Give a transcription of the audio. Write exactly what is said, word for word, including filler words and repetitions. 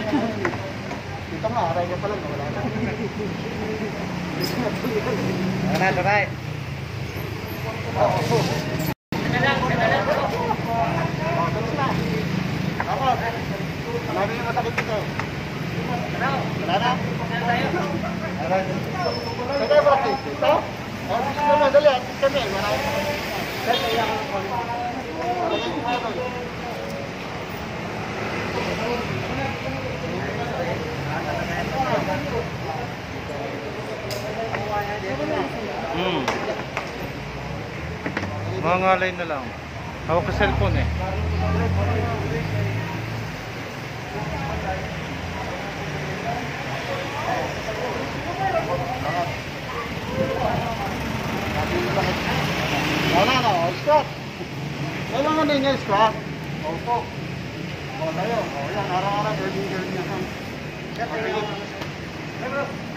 Dito nga, aray ka pa lang, wala na. Wala na, taray. Oo. Sana lang, sana lang. Oo, tapos na. Ako, marami yung masakit dito. Wala na? Wala tayo. Sige, bakit? Ito? O, sige naman, dali. Atis kami. Marami. Kasi kaya ako ng kami. Marami yung mga doon. Hmm. Mga ngalay na lang. Hawak ka cellphone eh. Wala na, stop. Wala nga na yung stop. Opo. O tayo, o yan, araw-araw, girl-girl niya. Okay.